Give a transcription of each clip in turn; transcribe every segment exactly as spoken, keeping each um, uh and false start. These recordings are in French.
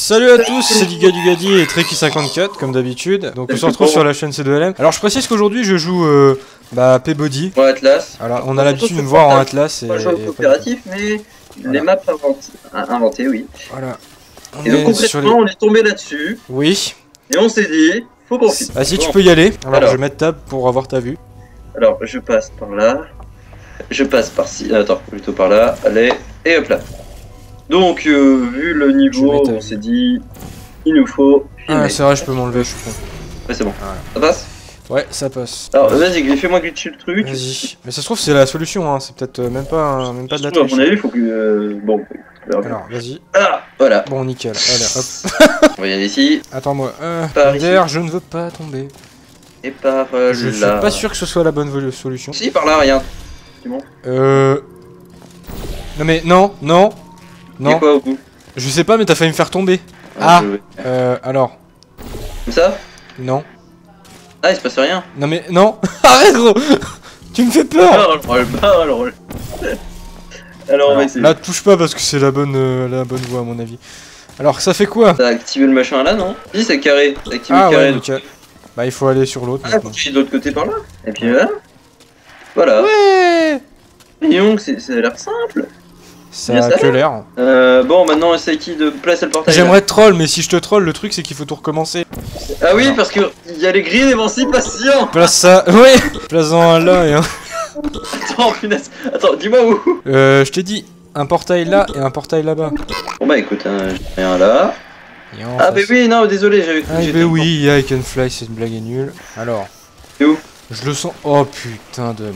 Salut à tous, c'est Liga du Gadi et Treki cinquante-quatre comme d'habitude. Donc on se retrouve sur la chaîne C deux L M. Alors je précise qu'aujourd'hui je joue euh, bah, P-Body. En Atlas. Alors on a l'habitude de me voir en Atlas. Et, pas jouer au coopératif, mais voilà. Les maps inventées, inventées, oui. Voilà. On et donc concrètement, les... on est tombé là-dessus. Oui. Et on s'est dit, faut qu'on filme. Vas-y, bon. Tu peux y aller. Alors, Alors je vais mettre tab pour avoir ta vue. Alors je passe par là. Je passe par ci. Attends, plutôt par là. Allez, et hop là. Donc, euh, vu le niveau, on s'est dit, il nous faut filmer. Ah, c'est vrai, je peux m'enlever, je suis con. Ouais, c'est bon. Voilà. Ça passe? Ouais, ça passe. Alors, vas-y, fais-moi glitcher le truc. Vas-y. Mais ça se trouve, c'est la solution, hein. C'est peut-être euh, même pas, hein, même pas de la triche. À mon avis, il faut que. Euh, bon. Alors, vas-y. Ah, voilà. Bon, nickel. Allez, hop. On va y aller ici. Attends-moi. Euh, par d'air, je ne veux pas tomber. Et par euh, je là. suis pas sûr que ce soit la bonne solution. Si, par là, regarde. C'est bon. Euh. Non, mais non, non. Non. Quoi au bout? Je sais pas, mais t'as failli me faire tomber. Ah, ah euh, alors. Comme ça? Non. Ah, il se passe rien. Non, mais non. Arrête, gros. Tu me fais peur. Barrel roll, barrel roll. Alors, on va essayer. Là, touche pas parce que c'est la bonne, euh, la bonne voie, à mon avis. Alors, ça fait quoi? T'as activé le machin là, non? Si, c'est carré. T'as activé ah, le carré. Ouais, nickel. Bah, il faut aller sur l'autre. Ah, faut qu'il de l'autre côté par là. Et puis là. Voilà. Ouais. Et donc, ça a l'air simple. Ça a que l'air. Euh, bon, maintenant, c'est qui de placer le portail? J'aimerais te troll, mais si je te troll, le truc c'est qu'il faut tout recommencer. Ah oui, alors. Parce que il y a les grilles d'émancipation. Place ça. Ouais. Place-en un là et un. Attends, punaise. Attends, dis-moi où. Euh, je t'ai dit un portail là et un portail là-bas. Bon bah écoute, hein, j'ai rien là. Ah, bah oui, non, désolé, j'avais cru. Ah, bah oui, yeah, I can fly, c'est une blague nulle. Alors. C'est où? Je le sens. Oh putain de merde.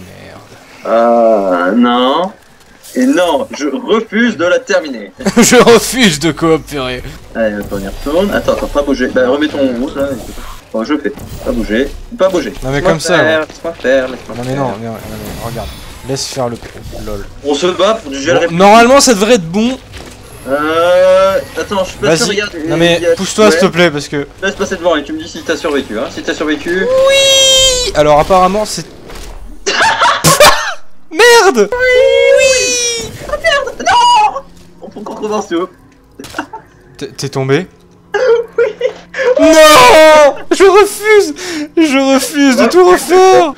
Ah, non. Et non, je refuse de la terminer. Je refuse de coopérer. Allez, attends, on y retourne. Attends, attends, pas bouger. Bah, remets ton rouge là. Bon, je fais. Pas bouger. Pas bouger. Non, mais comme ça. Laisse-moi faire, laisse-moi Non, mais non, non, non, non, regarde. Laisse faire le lol. On se bat pour du gel. Bon, normalement, ça devrait être bon. Euh. Attends, je suis pas sûr, regarde. Non, mais a... pousse-toi, ouais. S'il te plaît, parce que. Laisse passer devant et tu me dis si t'as survécu, hein. Si t'as survécu. Oui. Alors, apparemment, c'est. Merde. Oui, oui. Oh merde. Non. On peut encore recommencer. T'es tombé? Oui. Non. Je refuse. Je refuse de tout refaire.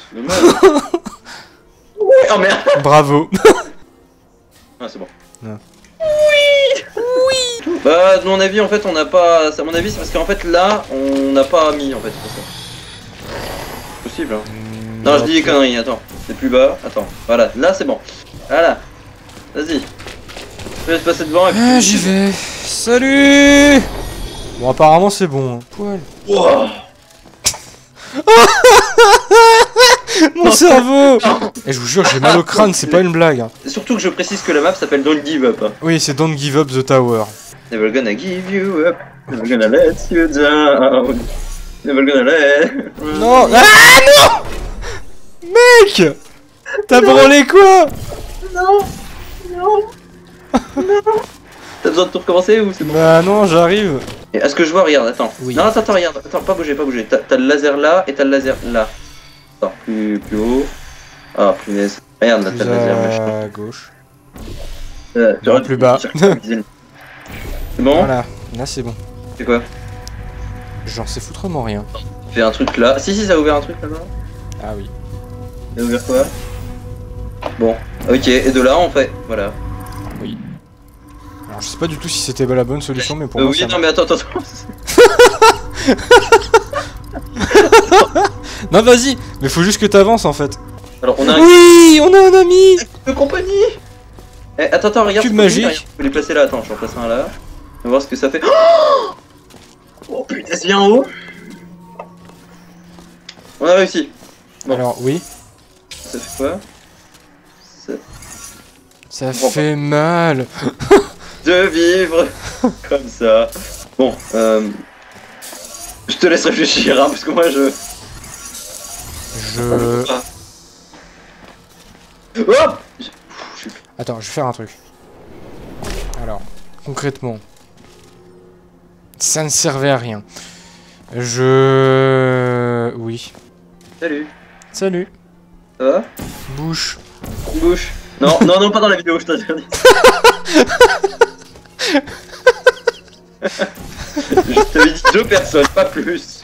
Oui. Oh merde. Bravo. Ah, c'est bon. Non. Oui. Oui. Bah, de mon avis, en fait, on n'a pas... À mon avis, c'est parce qu'en fait, là, on n'a pas mis, en fait, pour ça. C'est possible, hein. Mmh, non, je dis des conneries, attends. C'est plus bas, attends. Voilà, là, c'est bon. Voilà. Vas-y. Je vais se passer devant et puis... Ah, j'y vais. Salut. Bon, apparemment, c'est bon. Hein. Poil. Wow. Mon cerveau. Et je vous jure, j'ai mal au crâne, c'est pas une blague. Hein. Surtout que je précise que la map s'appelle Don't Give Up. Hein. Oui, c'est Don't Give Up the Tower. Never gonna give you up. Never gonna let you down. Never gonna let... Non. Ah non. Mec. T'as branlé quoi? Non. Non. Non. T'as besoin de tout recommencer ou c'est bon? Bah non, j'arrive. Et à ce que je vois, regarde, attends. Oui. Non, attends, attends, regarde. Attends, pas bouger, pas bouger. T'as le laser là et t'as le laser là. Attends, plus, plus haut. Ah, punaise. Regarde, là, t'as le laser machin. À gauche. Euh, non, plus bas. C'est bon? Voilà, là c'est bon. C'est quoi? J'en sais foutrement rien. Fais un truc là. Si, si, ça a ouvert un truc là-bas. Ah oui. Ça a ouvert quoi? Bon, ok, et de là on fait. Voilà. Oui. Alors je sais pas du tout si c'était la bonne solution, mais pour euh, moi. Oui, ça non, mais attends, attends, attends. Non, vas-y, mais faut juste que t'avances en fait. Alors on a un... Oui, on a un ami de compagnie. Eh, attends, attends, regarde. Cube magique. Je vais les placer là, attends, je vais en placer un là. On va voir ce que ça fait. Oh putain, c'est bien en haut. On a réussi. Bon. Alors, oui. Ça fait quoi? Ça, ça fait pas. Mal. De vivre comme ça. Bon, euh... je te laisse réfléchir, hein, parce que moi je... Je... Oh. Attends, je vais faire un truc. Alors, concrètement... Ça ne servait à rien. Je... Oui. Salut. Salut. Ça va? Bouche. Bouche. Non, non, non, pas dans la vidéo, je t'interdis. Je t'avais dit deux personnes, pas plus.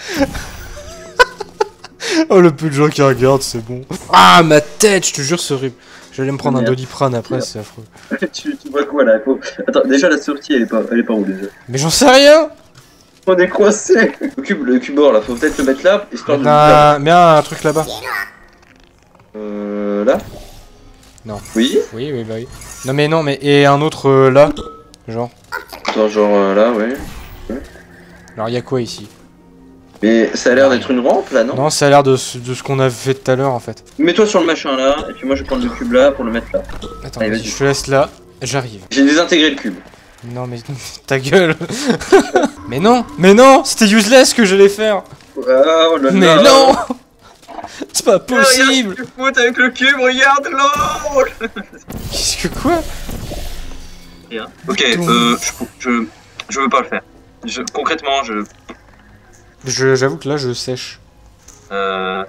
Oh, le peu de gens qui regardent, c'est bon. Ah, ma tête, je te jure, c'est horrible. J'allais me prendre un Doliprane après, c'est affreux. tu, tu vois quoi là? Faut... Attends, déjà la sortie elle est pas, elle est pas où déjà? Mais j'en sais rien. On est coincé. Le cube, le cube or là, faut peut-être le mettre là, histoire de... Nah, mets un truc là-bas. Euh... Là? Non. Oui? Oui, oui, bah oui. Non mais non, mais et un autre euh, là, genre. Attends, genre euh, là, ouais. Alors il y a quoi ici? Mais ça a l'air d'être une rampe là, non? Non, ça a l'air de, ce- de ce qu'on a fait tout à l'heure en fait. Mets-toi sur le machin là, et puis moi je vais prendre le cube là pour le mettre là. Attends, Allez, vas-y, vas-y. je te laisse là, j'arrive. J'ai désintégré le cube. Non mais ta gueule. Mais non, mais non, c'était useless que j'allais faire. Oh là là. Mais non. C'est pas Regarde ce possible. que tu fous avec le cube, regarde là. Qu'est-ce que quoi? Rien. Ok, euh, je, je, je veux pas le faire. Je, concrètement, je... Je, j'avoue que là je sèche. Euh...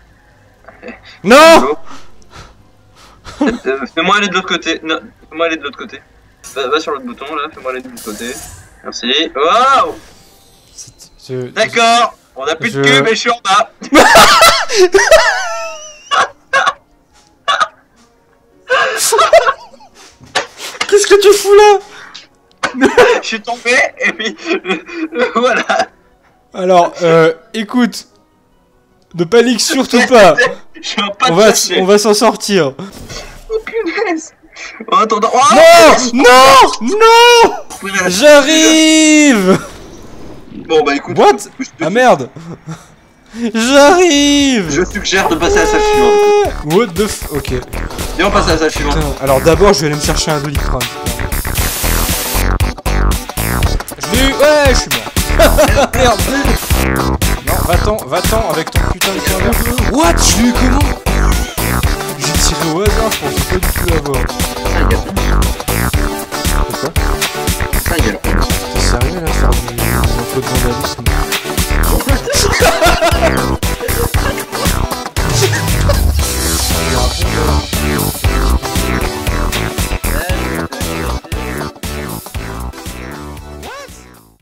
Non. euh, Fais-moi aller de l'autre côté. Non, fais-moi aller de l'autre côté. Va, va sur l'autre bouton là, fais-moi aller de l'autre côté. Merci. Waouh. Je- D'accord. On a plus de Je- cube et je suis en bas. Qu'est-ce que tu fous là? Je suis tombé et puis voilà. Alors, euh, écoute, ne panique surtout pas. Je suis un pas On de va, chercher. on va s'en sortir. Oh punaise. En attendant. Oh, Non, non, non, punaise. j'arrive. Bon bah écoute. What? je, Ah merde. J'arrive. je suggère de passer à la salle suivante. What the f... Ok. Viens on passe à la salle suivante. Putain, alors d'abord je vais aller me chercher un Doliprane. Je l'ai eu. Ouais, je suis mort. Merde. Non, va-t'en, va-t'en avec ton putain de poing. What? Je l'ai eu comment? J'ai tiré au hasard, je pensais pas du tout l'avoir.